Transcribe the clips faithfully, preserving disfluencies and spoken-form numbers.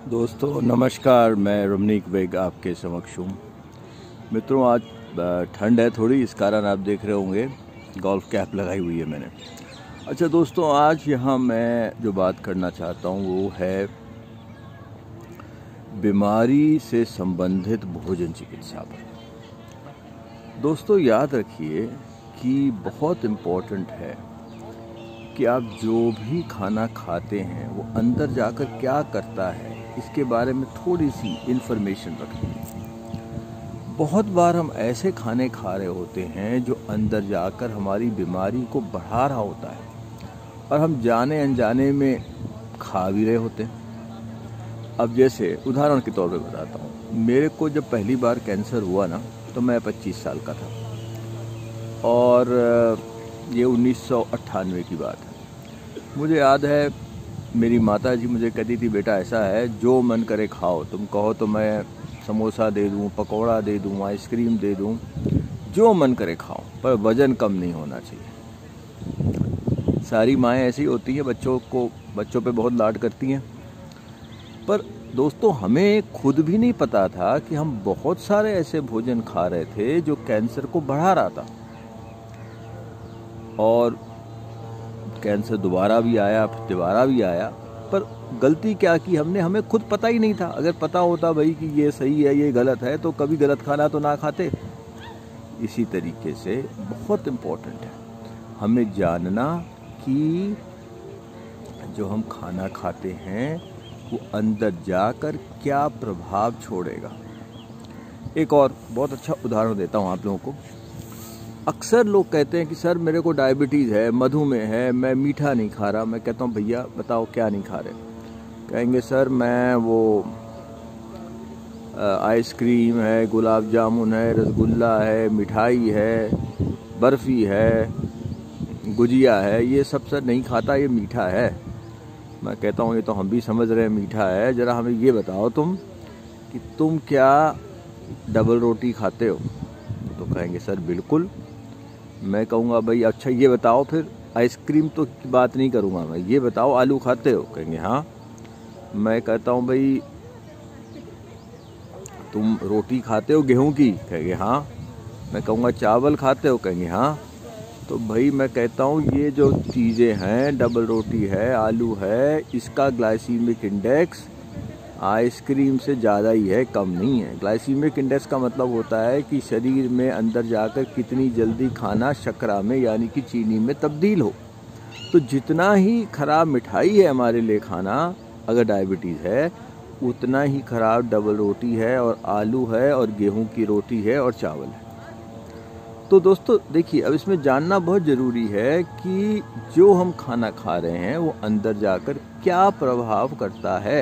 दोस्तों नमस्कार, मैं रमनीक बेग आपके समक्ष हूँ। मित्रों, आज ठंड है थोड़ी, इस कारण आप देख रहे होंगे गोल्फ कैप लगाई हुई है मैंने। अच्छा दोस्तों, आज यहाँ मैं जो बात करना चाहता हूँ वो है बीमारी से संबंधित भोजन चिकित्सा पर। दोस्तों याद रखिए कि बहुत इम्पोर्टेंट है कि आप जो भी खाना खाते हैं वो अंदर जाकर क्या करता है, इसके बारे में थोड़ी सी इन्फॉर्मेशन रखें। बहुत बार हम ऐसे खाने खा रहे होते हैं जो अंदर जाकर हमारी बीमारी को बढ़ा रहा होता है और हम जाने अनजाने में खा भी रहे होते हैं। अब जैसे उदाहरण के तौर पे बताता हूँ, मेरे को जब पहली बार कैंसर हुआ ना, तो मैं पच्चीस साल का था और ये उन्नीस सौ अट्ठानवे की बात है। मुझे याद है मेरी माता जी मुझे कहती थी, बेटा ऐसा है जो मन करे खाओ, तुम कहो तो मैं समोसा दे दूं, पकौड़ा दे दूं, आइसक्रीम दे दूं, जो मन करे खाओ, पर वज़न कम नहीं होना चाहिए। सारी माएँ ऐसी होती हैं, बच्चों को बच्चों पे बहुत लाड करती हैं। पर दोस्तों हमें खुद भी नहीं पता था कि हम बहुत सारे ऐसे भोजन खा रहे थे जो कैंसर को बढ़ा रहा था और कैंसर दोबारा भी आया, फिर दोबारा भी आया। पर गलती क्या की हमने, हमें खुद पता ही नहीं था। अगर पता होता भाई कि ये सही है ये गलत है तो कभी गलत खाना तो ना खाते। इसी तरीके से बहुत इम्पोर्टेंट है हमें जानना कि जो हम खाना खाते हैं वो अंदर जाकर क्या प्रभाव छोड़ेगा। एक और बहुत अच्छा उदाहरण देता हूँ आप लोगों को। अक्सर लोग कहते हैं कि सर मेरे को डायबिटीज़ है, मधुमेह है, मैं मीठा नहीं खा रहा। मैं कहता हूँ भैया बताओ क्या नहीं खा रहे। कहेंगे सर मैं वो आइसक्रीम है, गुलाब जामुन है, रसगुल्ला है, मिठाई है, बर्फ़ी है, गुजिया है, ये सब सर नहीं खाता, ये मीठा है। मैं कहता हूँ ये तो हम भी समझ रहे हैं मीठा है, ज़रा हमें ये बताओ तुम कि तुम क्या डबल रोटी खाते हो। तो कहेंगे सर बिल्कुल। मैं कहूँगा भाई अच्छा ये बताओ, फिर आइसक्रीम तो की बात नहीं करूँगा मैं, ये बताओ आलू खाते हो। कहेंगे हाँ। मैं कहता हूँ भाई तुम रोटी खाते हो गेहूं की। कहेंगे हाँ। मैं कहूँगा चावल खाते हो। कहेंगे हाँ। तो भाई मैं कहता हूँ ये जो चीज़ें हैं, डबल रोटी है, आलू है, इसका ग्लाइसीमिक इंडेक्स आइसक्रीम से ज़्यादा ही है, कम नहीं है। ग्लाइसीमिक इंडेक्स का मतलब होता है कि शरीर में अंदर जाकर कितनी जल्दी खाना शर्करा में यानी कि चीनी में तब्दील हो। तो जितना ही खराब मिठाई है हमारे लिए खाना, अगर डायबिटीज़ है, उतना ही खराब डबल रोटी है और आलू है और गेहूं की रोटी है और चावल है। तो दोस्तों देखिए, अब इसमें जानना बहुत ज़रूरी है कि जो हम खाना खा रहे हैं वो अंदर जाकर क्या प्रभाव करता है।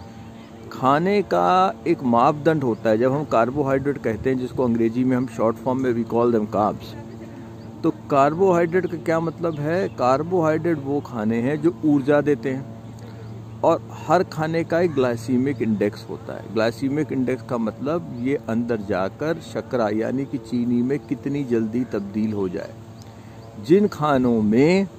खाने का एक मापदंड होता है। जब हम कार्बोहाइड्रेट कहते हैं, जिसको अंग्रेजी में हम शॉर्ट फॉर्म में वी कॉल देम कार्ब्स, तो कार्बोहाइड्रेट का क्या मतलब है? कार्बोहाइड्रेट वो खाने हैं जो ऊर्जा देते हैं और हर खाने का एक ग्लाइसीमिक इंडेक्स होता है। ग्लाइसीमिक इंडेक्स का मतलब ये अंदर जाकर शर्करा यानी कि चीनी में कितनी जल्दी तब्दील हो जाए। जिन खानों में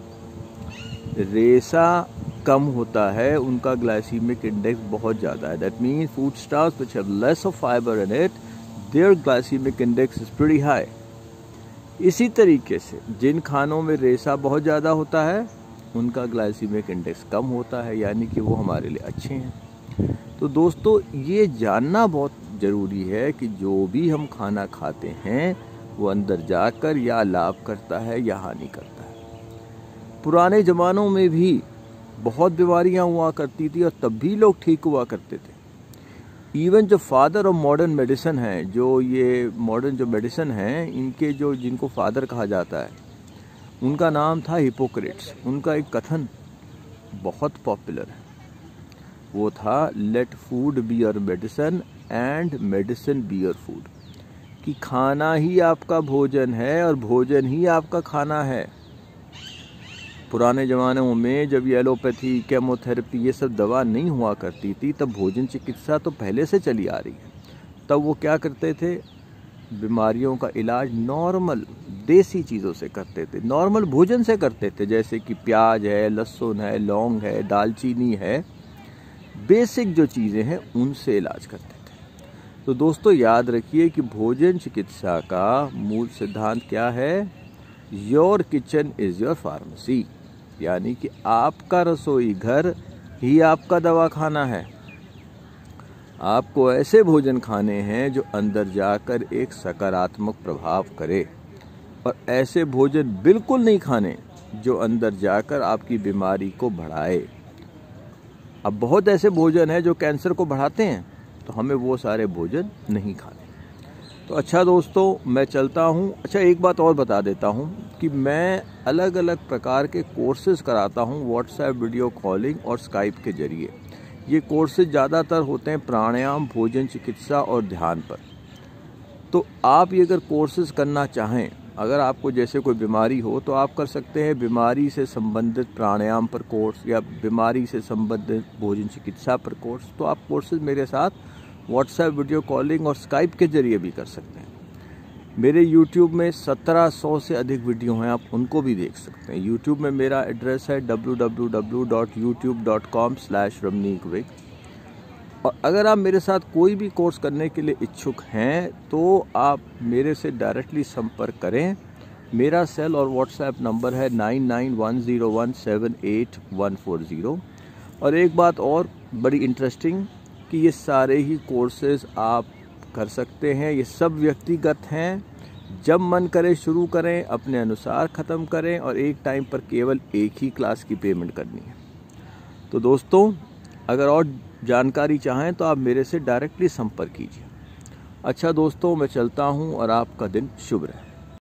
रेशा कम होता है उनका ग्लाइसीमिक इंडेक्स बहुत ज़्यादा है। That means food starch which have less of fibre in it, there glycaemic index is pretty high. इसी तरीके से जिन खानों में रेशा बहुत ज़्यादा होता है उनका ग्लाइसीमिक इंडेक्स कम होता है, यानी कि वो हमारे लिए अच्छे हैं। तो दोस्तों ये जानना बहुत ज़रूरी है कि जो भी हम खाना खाते हैं वो अंदर जाकर या लाभ करता है या हानि करता है। पुराने ज़मानों में भी बहुत बीमारियां हुआ करती थी और तब भी लोग ठीक हुआ करते थे। इवन जो फादर ऑफ मॉडर्न मेडिसिन हैं, जो ये मॉडर्न जो मेडिसिन हैं, इनके जो जिनको फादर कहा जाता है, उनका नाम था हिपोक्रेट्स। उनका एक कथन बहुत पॉपुलर है, वो था let food be your medicine and medicine be your food. कि खाना ही आपका भोजन है और भोजन ही आपका खाना है। पुराने ज़मानों में जब ये एलोपैथी, केमोथेरेपी ये सब दवा नहीं हुआ करती थी, तब भोजन चिकित्सा तो पहले से चली आ रही है। तब वो क्या करते थे? बीमारियों का इलाज नॉर्मल देसी चीज़ों से करते थे, नॉर्मल भोजन से करते थे, जैसे कि प्याज है, लहसुन है, लौंग है, दालचीनी है। बेसिक जो चीज़ें हैं उनसे इलाज करते थे। तो दोस्तों याद रखिए कि भोजन चिकित्सा का मूल सिद्धांत क्या है? Your kitchen is your pharmacy, यानी कि आपका रसोई घर ही आपका दवाखाना है। आपको ऐसे भोजन खाने हैं जो अंदर जाकर एक सकारात्मक प्रभाव करे, और ऐसे भोजन बिल्कुल नहीं खाने जो अंदर जाकर आपकी बीमारी को बढ़ाए। अब बहुत ऐसे भोजन हैं जो कैंसर को बढ़ाते हैं, तो हमें वो सारे भोजन नहीं खाने। तो अच्छा दोस्तों, मैं चलता हूँ। अच्छा, एक बात और बता देता हूँ कि मैं अलग अलग प्रकार के कोर्सेज कराता हूँ व्हाट्सएप वीडियो कॉलिंग और स्काइप के जरिए। ये कोर्सेज ज़्यादातर होते हैं प्राणायाम, भोजन चिकित्सा और ध्यान पर। तो आप ये अगर कोर्सेज करना चाहें, अगर आपको जैसे कोई बीमारी हो तो आप कर सकते हैं बीमारी से संबंधित प्राणायाम पर कोर्स, या बीमारी से संबंधित भोजन चिकित्सा पर कोर्स। तो आप कोर्सेज मेरे साथ व्हाट्सएप वीडियो कॉलिंग और स्काइप के जरिए भी कर सकते हैं। मेरे यूट्यूब में सत्रह सौ से अधिक वीडियो हैं, आप उनको भी देख सकते हैं। यूट्यूब में मेरा एड्रेस है W W W dot YouTube dot com slash Ramneek Vig. और अगर आप मेरे साथ कोई भी कोर्स करने के लिए इच्छुक हैं तो आप मेरे से डायरेक्टली संपर्क करें। मेरा सेल और व्हाट्सएप नंबर है nine nine one zero one seven eight one four zero. और एक बात और बड़ी इंटरेस्टिंग कि ये सारे ही कोर्सेज आप कर सकते हैं, ये सब व्यक्तिगत हैं। जब मन करे शुरू करें, अपने अनुसार ख़त्म करें, और एक टाइम पर केवल एक ही क्लास की पेमेंट करनी है। तो दोस्तों, अगर और जानकारी चाहें तो आप मेरे से डायरेक्टली संपर्क कीजिए। अच्छा दोस्तों, मैं चलता हूं और आपका दिन शुभ रहे।